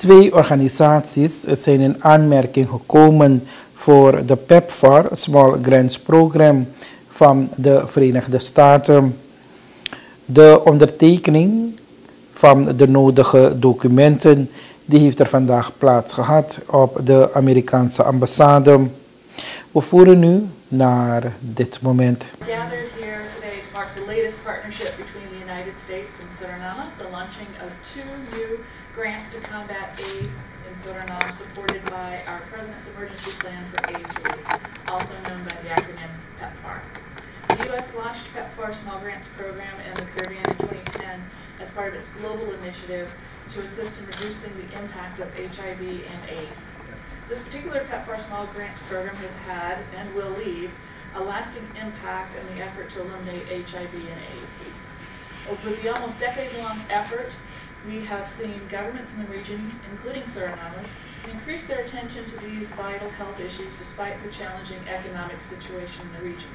2 organisaties zijn in aanmerking gekomen voor de PEPFAR Small Grants Program van de Verenigde Staten. De ondertekening van de nodige documenten die heeft er vandaag plaats gehad op de Amerikaanse ambassade. We voeren nu naar dit moment. Gathered here today to mark the latest partnership between the United States and Suriname, the launching of 2 new grants to combat AIDS in Suriname, supported by our President's Emergency Plan for AIDS Relief, also known by the acronym PEPFAR. The U.S. launched PEPFAR Small Grants Program in the Caribbean in 2010 as part of its global initiative to assist in reducing the impact of HIV and AIDS. This particular PEPFAR Small Grants Program has had and will leave a lasting impact in the effort to eliminate HIV and AIDS. With the almost decade-long effort, we have seen governments in the region, including Suriname, increase their attention to these vital health issues despite the challenging economic situation in the region.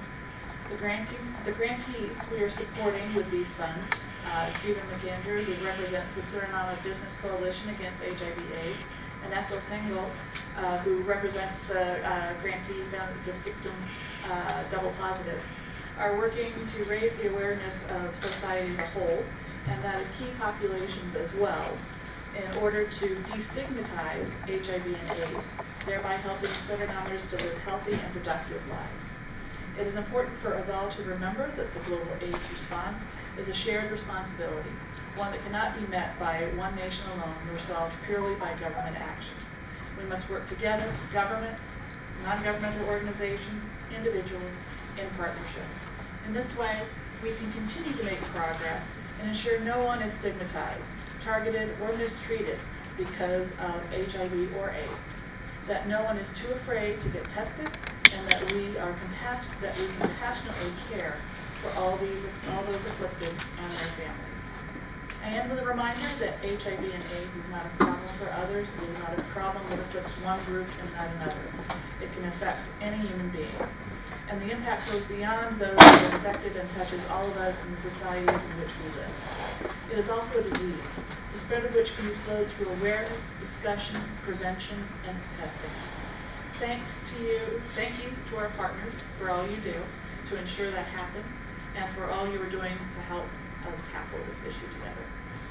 The grantees we are supporting with these funds, Stephen McAndrew, who represents the Suriname Business Coalition Against HIV/AIDS, and Ethel Pengel, who represents the grantee found the Stichting Double Positive, are working to raise the awareness of society as a whole and that of key populations as well in order to destigmatize HIV and AIDS, thereby helping Surinamers to live healthy and productive lives. It is important for us all to remember that the global AIDS response is a shared responsibility, one that cannot be met by one nation alone nor solved purely by government action. We must work together, governments, non-governmental organizations, individuals, in partnership. In this way, we can continue to make progress and ensure no one is stigmatized, targeted, or mistreated because of HIV or AIDS, that no one is too afraid to get tested, and that we compassionately care for all those afflicted and their families. I end with a reminder that HIV and AIDS is not a problem for others. It is not a problem that afflicts one group and not another. It can affect any human being. And the impact goes beyond those who are affected and touches all of us in the societies in which we live. It is also a disease, the spread of which can be slowed through awareness, discussion, prevention, and testing. Thank you to our partners for all you do to ensure that happens, and for all you are doing to help us tackle this issue together.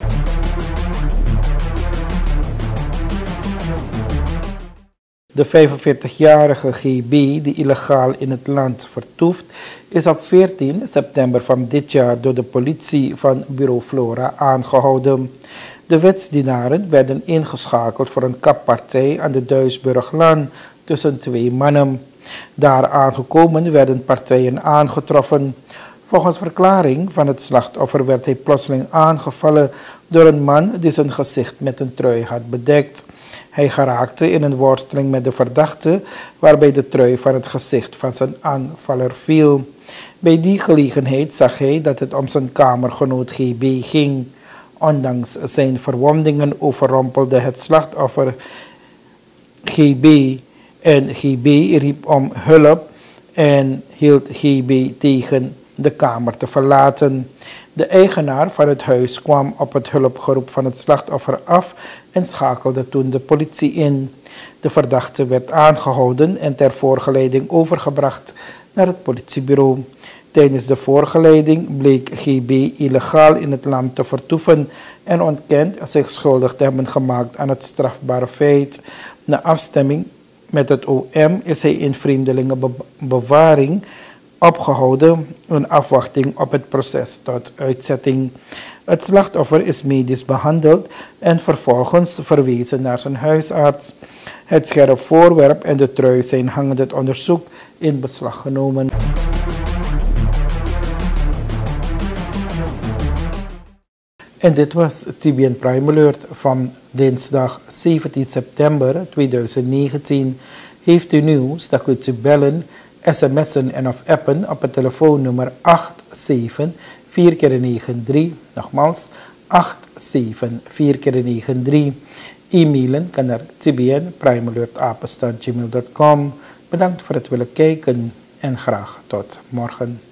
De 45-jarige GB, die illegaal in het land vertoeft, is op 14 september van dit jaar door de politie van Bureau Flora aangehouden. De wetsdienaren werden ingeschakeld voor een kappartij aan de Duisburglaan tussen 2 mannen. Daar aangekomen werden partijen aangetroffen. Volgens verklaring van het slachtoffer werd hij plotseling aangevallen door een man die zijn gezicht met een trui had bedekt. Hij geraakte in een worsteling met de verdachte, waarbij de trui van het gezicht van zijn aanvaller viel. Bij die gelegenheid zag hij dat het om zijn kamergenoot GB ging. Ondanks zijn verwondingen overrompelde het slachtoffer GB en GB riep om hulp en hield GB tegen de kamer te verlaten. De eigenaar van het huis kwam op het hulpgeroep van het slachtoffer af en schakelde toen de politie in. De verdachte werd aangehouden en ter voorgeleiding overgebracht naar het politiebureau. Tijdens de voorgeleiding bleek GB illegaal in het land te vertoeven en ontkent zich schuldig te hebben gemaakt aan het strafbare feit. Na afstemming met het OM is hij in vreemdelingenbewaring opgehouden in afwachting op het proces tot uitzetting. Het slachtoffer is medisch behandeld en vervolgens verwezen naar zijn huisarts. Het scherp voorwerp en de trui zijn hangend het onderzoek in beslag genomen. En dit was TBN Prime Alert van dinsdag 17 september 2019. Heeft u nieuws, dan kunt u bellen, sms'en en of appen op het telefoonnummer 87-4x93. Nogmaals, 87-4x93. E-mailen kan naar tbnprimealert@gmail.com. Bedankt voor het willen kijken en graag tot morgen.